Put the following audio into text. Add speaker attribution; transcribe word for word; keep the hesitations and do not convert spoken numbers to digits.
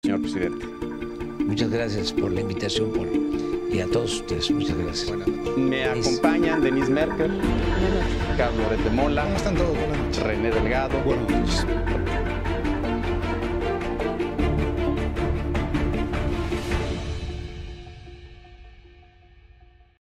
Speaker 1: Señor presidente.
Speaker 2: Muchas gracias por la invitación por, y a todos ustedes. Muchas gracias.
Speaker 1: Me acompañan Denise Merker, Carlos Loret de Mola,
Speaker 3: ¿Cómo están todos?
Speaker 1: René Delgado,
Speaker 3: Buenas noches.